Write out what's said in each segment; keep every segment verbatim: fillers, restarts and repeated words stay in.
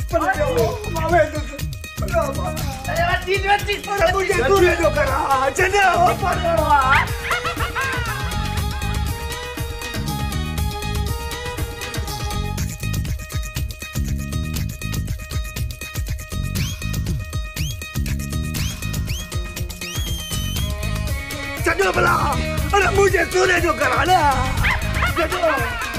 अरे वच्ची वच्ची मुझे दूर जो करा चलो चलो भला अरे मुझे दूर जो करा ना चलो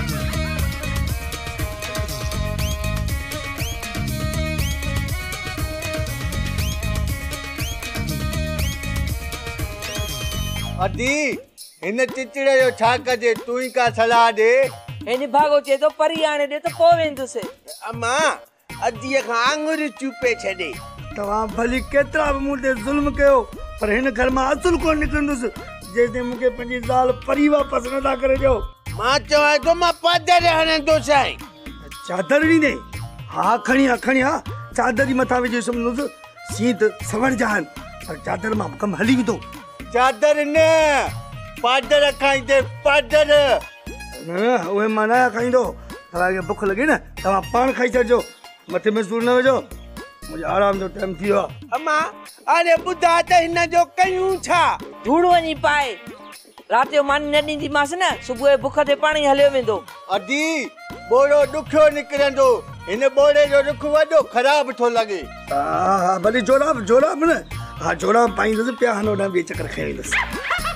अदी इन चिचड़े जो छा कजे तू ही का सलाह दे इन भागो चे तो परी आने दे तो पोवेंदुसे अम्मा अदी का आंगुर चुपे छडे तवा भली केतरा मुदे जुल्म कयो पर हिन घर में असुल को निकलंदुस जेदे मुके पंजी जाल परी वापस न दा करे जो मां चवा तो मां पादर हने दो साई चादर नी ने हा खणिया खणिया चादर मथा विजे समझुस सीत सवर जान पर चादर मां कम हली तो चादर ने पादर खाई दे पादर न ओए मना खाई दो तवा के भूख लगी ना तवा पान खाई छजो मथे में सूर न वजो मुझे आराम जो टाइम थियो अम्मा अरे बुधा त हिन जो कयूं छा धूड़ वनी पाए रात जो मान न दींदी मास न सुबह भूख ते पानी हलियो वेंदो अदी बोड़ो दुखियो निकरंदो इन बोड़े जो दुख वडो खराब थो लगे हां भली जोड़ा जोड़ा न हां जोड़ा पाईंदस पिया हनो ना बे चक्कर खाईंदस